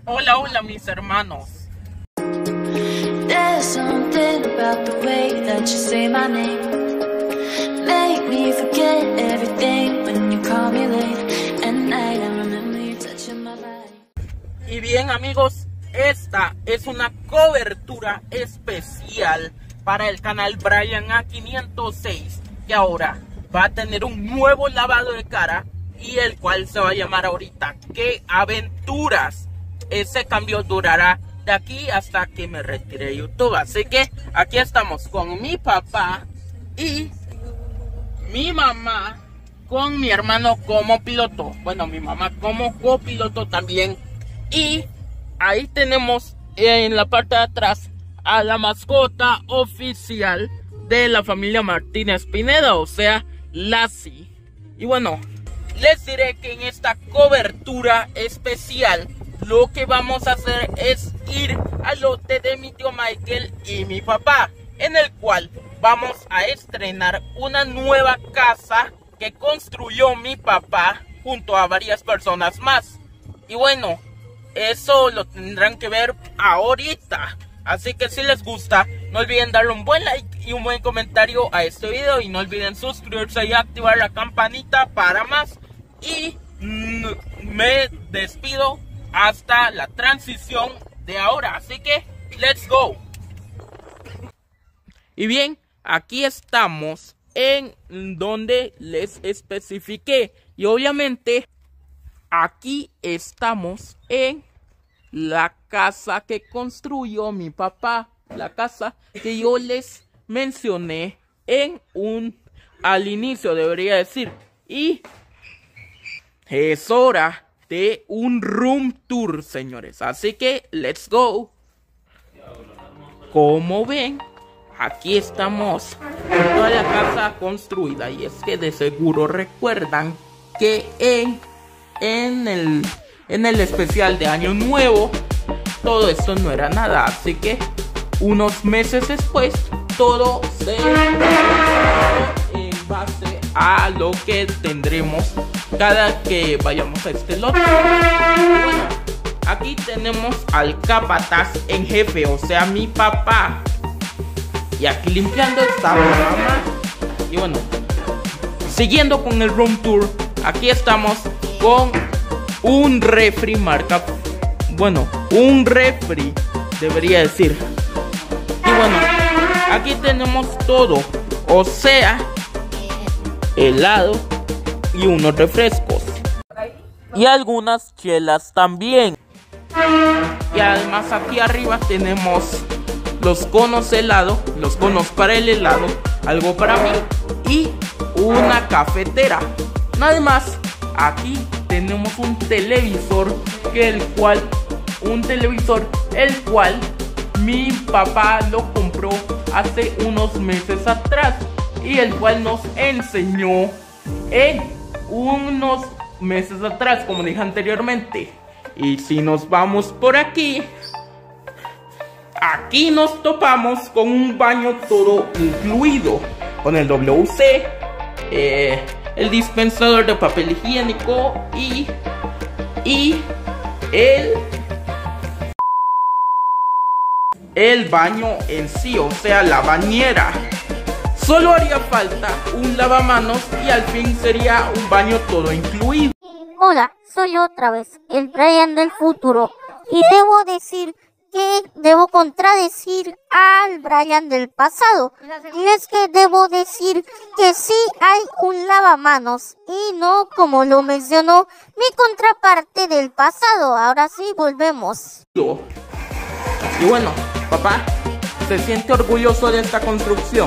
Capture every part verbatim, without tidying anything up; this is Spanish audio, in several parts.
Hola, hola mis hermanos. There's something about the way that you say my name. Make me forget everything when you call me late at night. I remember you touching my body. Y bien amigos, esta es una cobertura especial para el canal Brian A quinientos seis, que ahora va a tener un nuevo lavado de cara y el cual se va a llamar ahorita ¿Qué aventuras? Ese cambio durará de aquí hasta que me retire de YouTube. Así que aquí estamos con mi papá y mi mamá con mi hermano como piloto. Bueno, mi mamá como copiloto también. Y ahí tenemos en la parte de atrás a la mascota oficial de la familia Martínez Pineda, o sea, Lassie. Y bueno, les diré que en esta cobertura especial lo que vamos a hacer es ir al lote de mi tío Michael y mi papá, en el cual vamos a estrenar una nueva casa que construyó mi papá junto a varias personas más. Y bueno, eso lo tendrán que ver ahorita. Así que si les gusta, no olviden darle un buen like y un buen comentario a este video. Y no olviden suscribirse y activar la campanita para más. Y mmm, me despido hasta la transición de ahora. Así que, let's go. Y bien, aquí estamos en donde les especifiqué. Y obviamente, aquí estamos en la casa que construyó mi papá. La casa que yo les mencioné en un... al inicio, debería decir. Y es hora de un room tour, señores. Así que, let's go. Como ven, aquí estamos con toda la casa construida. Y es que de seguro recuerdan que en, en, el, en el especial de Año Nuevo todo esto no era nada. Así que unos meses después todo se en base a lo que tendremos cada que vayamos a este lote. Bueno, aquí tenemos al capataz en jefe, o sea, mi papá. Y aquí limpiando está mi mamá. Y bueno, siguiendo con el room tour, aquí estamos con un refri marca, bueno, un refri debería decir. Y bueno, aquí tenemos todo, o sea, helado y unos refrescos y algunas chelas también. Y además aquí arriba tenemos los conos helado, los conos para el helado, algo para mí y una cafetera. Nada más, aquí tenemos un televisor que el cual un televisor el cual mi papá lo compró hace unos meses atrás y el cual nos enseñó en unos meses atrás, como dije anteriormente. Y si nos vamos por aquí, aquí nos topamos con un baño todo incluido, con el W C, eh, el dispensador de papel higiénico y, y el, el baño en sí, o sea, la bañera. Solo haría falta un lavamanos y al fin sería un baño todo incluido. Hola, soy otra vez, el Brian del futuro. Y debo decir que debo contradecir al Brian del pasado. Y es que debo decir que sí hay un lavamanos y no como lo mencionó mi contraparte del pasado. Ahora sí, volvemos. Y bueno, papá, ¿se siente orgulloso de esta construcción?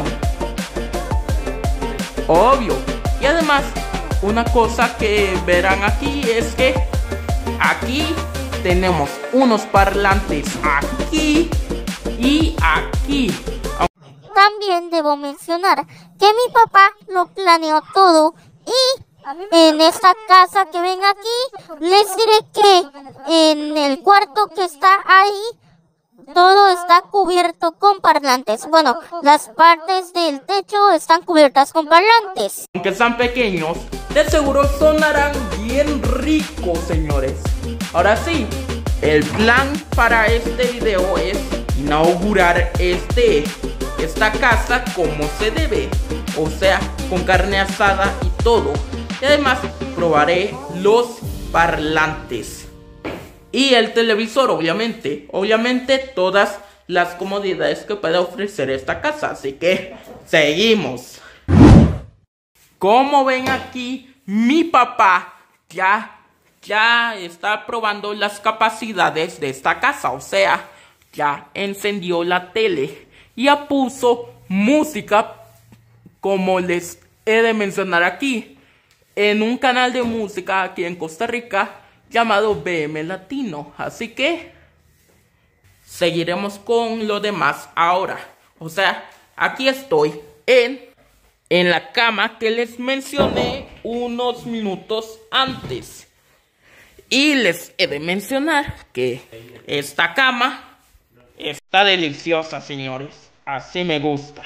Obvio. Y además, una cosa que verán aquí es que aquí tenemos unos parlantes aquí y aquí. También debo mencionar que mi papá lo planeó todo y en esta casa que ven aquí, les diré que en el cuarto que está ahí todo está cubierto con parlantes. Bueno, las partes del techo están cubiertas con parlantes. Aunque sean pequeños, de seguro sonarán bien ricos, señores. Ahora sí, el plan para este video es inaugurar este, esta casa como se debe, o sea, con carne asada y todo. Y además probaré los parlantes y el televisor, obviamente, obviamente todas las comodidades que puede ofrecer esta casa. Así que seguimos. Como ven aquí, mi papá ya, ya está probando las capacidades de esta casa. O sea, ya encendió la tele y ya puso música, como les he de mencionar aquí, en un canal de música aquí en Costa Rica llamado B M Latino. Así que seguiremos con lo demás ahora. O sea, aquí estoy en, en la cama que les mencioné unos minutos antes. Y les he de mencionar que esta cama está deliciosa, señores. Así me gusta.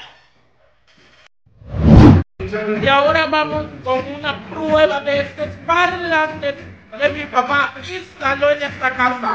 Y ahora vamos con una prueba de este parlante que mi papá instaló en esta casa.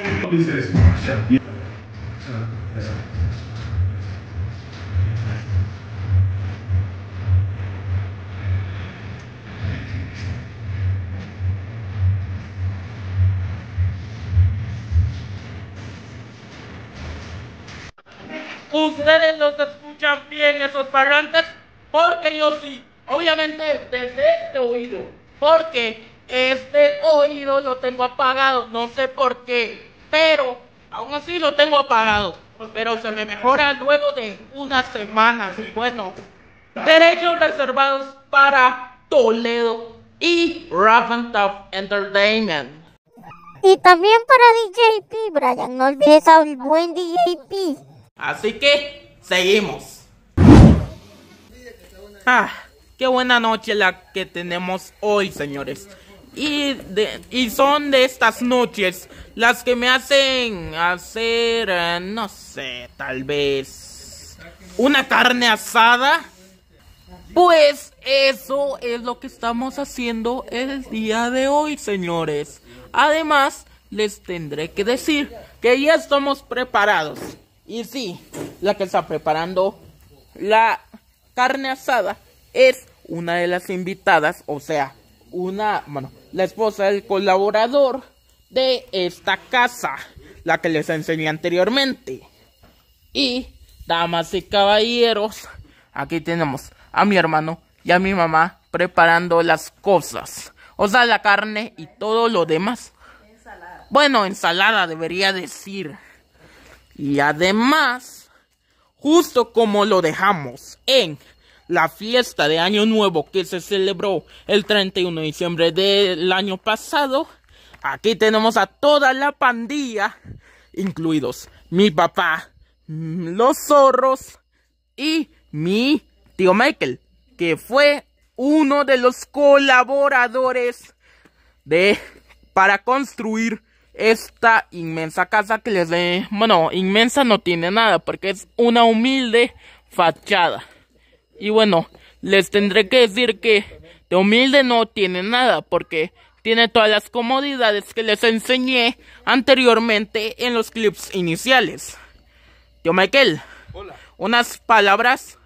Ustedes los escuchan bien esos parlantes, porque yo sí, obviamente desde este oído, porque este oído lo tengo apagado, no sé por qué, pero aún así lo tengo apagado, pero se me mejora luego de unas semanas. Bueno, derechos reservados para Toledo y Raventoft Entertainment. Y también para D J P, Brian, no olvides al buen D J P. Así que seguimos. Ah, qué buena noche la que tenemos hoy, señores. Y, de, y son de estas noches las que me hacen hacer, uh, no sé, tal vez una carne asada. Pues eso es lo que estamos haciendo el día de hoy, señores. Además, les tendré que decir que ya estamos preparados. Y sí, la que está preparando la carne asada es una de las invitadas, o sea, una, bueno, la esposa del colaborador de esta casa, la que les enseñé anteriormente. Y, damas y caballeros, aquí tenemos a mi hermano y a mi mamá preparando las cosas, o sea, la carne y todo lo demás. Ensalada. Bueno, ensalada debería decir. Y además, justo como lo dejamos en la fiesta de Año Nuevo que se celebró el treinta y uno de diciembre del año pasado, aquí tenemos a toda la pandilla, incluidos mi papá, los zorros y mi tío Michael, que fue uno de los colaboradores de para construir esta inmensa casa que les de... Bueno, inmensa no tiene nada, porque es una humilde fachada. Y bueno, les tendré que decir que de humilde no tiene nada, porque tiene todas las comodidades que les enseñé anteriormente en los clips iniciales. Tío Michael. Hola. Unas palabras.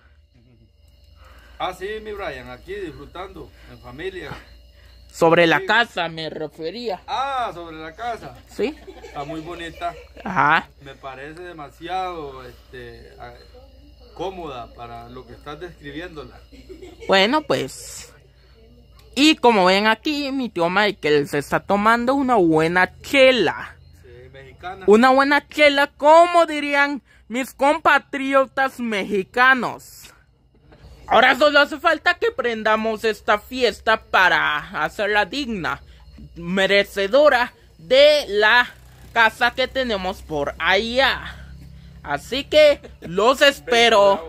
Ah, sí, mi Brian, aquí disfrutando en familia. Sobre la casa me refería. Ah, sobre la casa. Sí. Está muy bonita. Ajá. Me parece demasiado este, cómoda para lo que estás describiéndola. Bueno, pues. Y como ven aquí, mi tío Michael se está tomando una buena chela. Sí, mexicana. Una buena chela, como dirían mis compatriotas mexicanos. Ahora solo hace falta que prendamos esta fiesta para hacerla digna, merecedora de la casa que tenemos por allá. Así que los espero.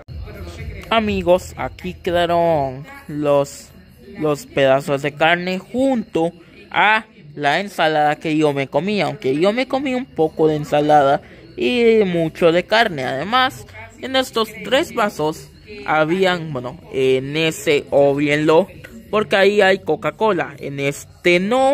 Amigos, aquí quedaron los, los pedazos de carne junto a la ensalada que yo me comí. Aunque yo me comí un poco de ensalada y mucho de carne. Además, en estos tres vasos habían, bueno, en ese óbvienlo, porque ahí hay Coca-Cola, en este no,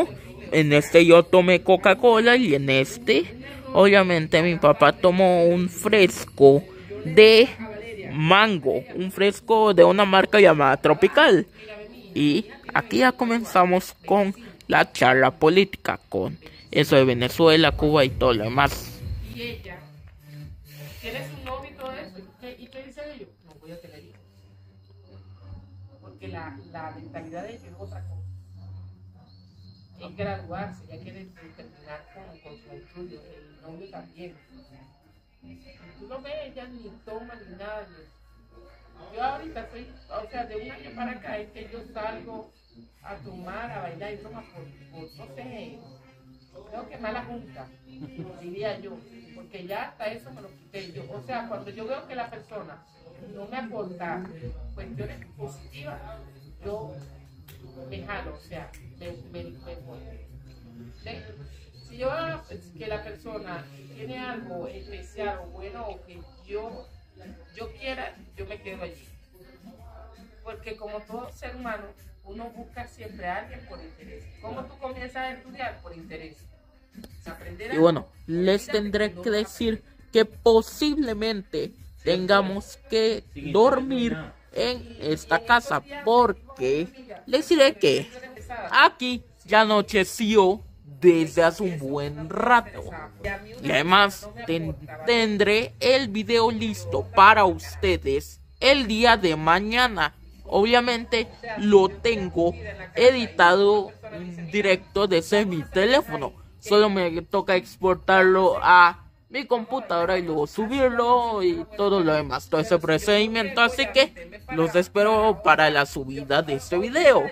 en este yo tomé Coca-Cola y en este, obviamente, mi papá tomó un fresco de mango, un fresco de una marca llamada Tropical. Y aquí ya comenzamos con la charla política, con eso de Venezuela, Cuba y todo lo demás. Y ella tiene su novio y todo eso. ¿Y qué dice de ellos? No voy a tener hijos. Porque la, la mentalidad de ellos es otra cosa. Es graduarse, ya quiere terminar con, con su estudio. El novio también. Tú no ves, ella ni toma ni nada. Yo ahorita soy, o sea, de un año para acá es que yo salgo a tomar, a bailar y toma por, por no sé, creo que mala junta, diría yo, porque ya hasta eso me lo quité yo. O sea, cuando yo veo que la persona no me aporta cuestiones positivas, yo me jalo, o sea, me, me, me voy. ¿Sí? Si yo veo que la persona tiene algo especial o bueno o que yo, yo quiera, yo me quedo allí. Porque como todo ser humano, uno busca siempre a alguien por interés. ¿Cómo tú comienzas a estudiar? Por interés. Aprender a... Y bueno, les tendré que decir que posiblemente tengamos que dormir en esta casa, porque les diré que aquí ya anocheció desde hace un buen rato. Y además ten, tendré el video listo para ustedes el día de mañana. Obviamente lo tengo editado directo desde mi teléfono. Solo me toca exportarlo a mi computadora y luego subirlo y todo lo demás, todo ese procedimiento. Así que los espero para la subida de este video.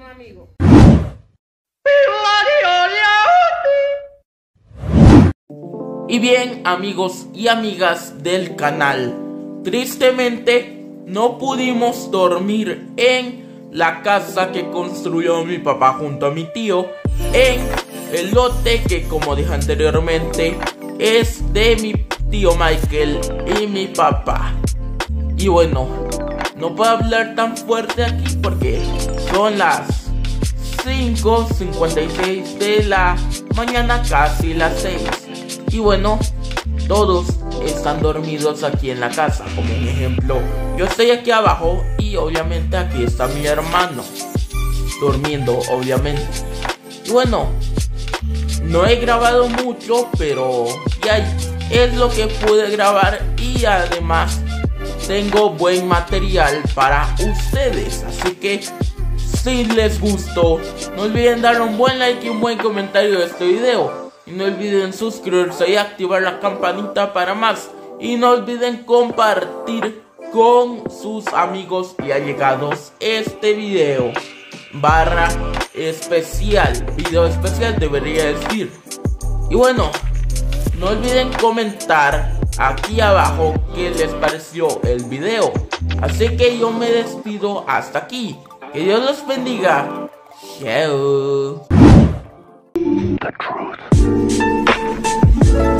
Y bien, amigos y amigas del canal, tristemente no pudimos dormir en la casa que construyó mi papá junto a mi tío, en el lote que, como dije anteriormente, es de mi tío Michael y mi papá. Y bueno, no puedo hablar tan fuerte aquí porque son las cinco cincuenta y seis de la mañana, casi las seis. Y bueno, todos están dormidos aquí en la casa. Como un ejemplo, yo estoy aquí abajo y obviamente aquí está mi hermano durmiendo, obviamente. Y bueno, no he grabado mucho, pero ya es lo que pude grabar. Y además tengo buen material para ustedes. Así que si les gustó, no olviden dar un buen like y un buen comentario de este video. Y no olviden suscribirse y activar la campanita para más. Y no olviden compartir con sus amigos y allegados este video. Barra especial. Video especial debería decir. Y bueno, no olviden comentar aquí abajo qué les pareció el video. Así que yo me despido hasta aquí. Que Dios los bendiga. Chao. The truth.